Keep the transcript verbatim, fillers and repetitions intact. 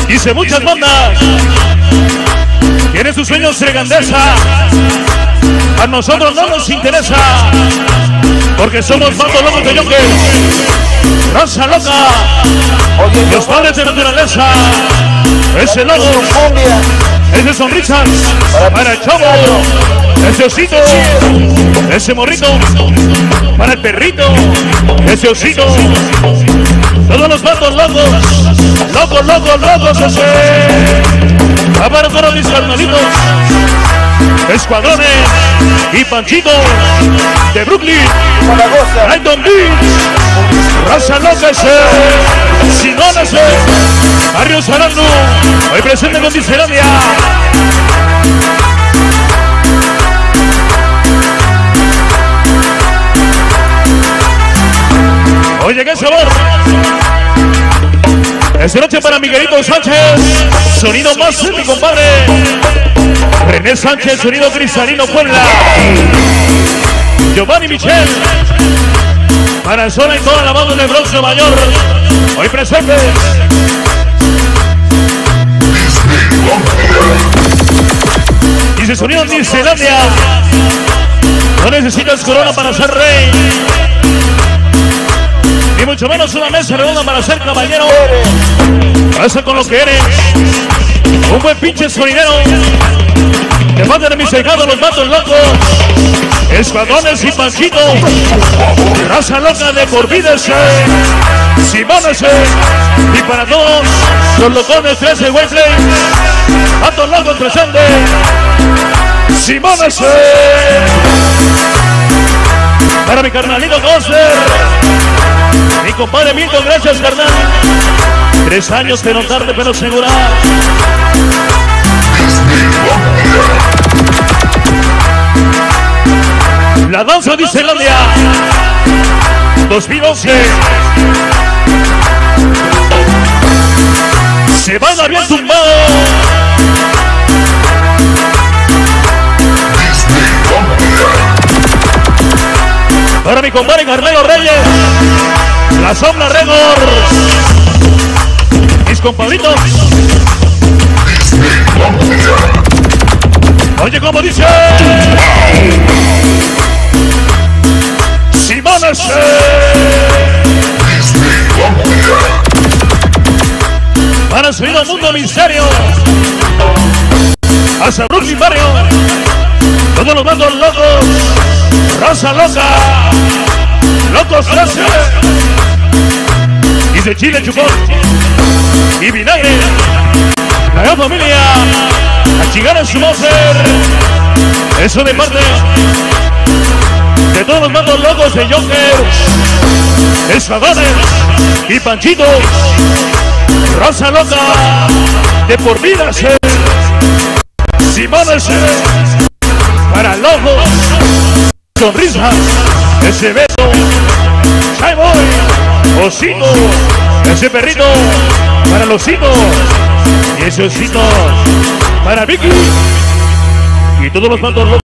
Dice muchas bandas, tiene sus sueños de grandeza. A nosotros no nos interesa, porque somos bandos locos de Yonkers, raza loca, los padres de naturaleza. Ese logo, ese sonrisas para el chavo, ese osito, ese morrito para el perrito, ese osito. Todos los bandos locos, locos, locos, locos, ese. Va para todos mis carnalitos, Escuadrones y Panchito de Brooklyn, Brighton Beach, raza loca ese, Simón ese, Barrio Sarando, hoy presente con Disneylandia. Oye, qué sabor. Esta noche para Miguelito Sánchez, sonido más mi compadre. René Sánchez, sonido cristalino Puebla. Giovanni Michel, para Sola y toda la banda de Bronx Nueva York, hoy presentes. Dice sonido Disneylandia, no necesitas corona para ser rey, ni mucho menos una mesa redonda para ser caballero. Pasa con lo que eres, un buen pinche sonidero. Te mandan a mis hijados los matos locos, Escuadrones y Panchito, raza loca de por vida ese, Simón ese. Y para todos los locones trece Wesley, matos locos presentes, Simón ese. Para mi carnalito Coster, mi compadre Milton, gracias carnal. Tres años pero tarde pero segura. La danza Disneylandia dos mil once. Se baila bien tumbado. Para mi compadre Carmelo Reyes, la sombra Records, mis compadritos. Oye, como dice Simón ese. Para subir al mundo misterio, hasta Brooklyn Barrio, todos los bandos locos, raza loca, locos trece. Dice chile, chupón y vinagre, la gran familia, a chingar en su mocer. Eso de parte de todos los bandos locos de Yonkers, Escuadrones y Panchito, raza loca de por vida ese, Simón ese. Para locos, sonrisas, ese Beto, Shy Boy, osito, ese perrito, para los ositos, y ese osito para Vicky y todos los bandos locos.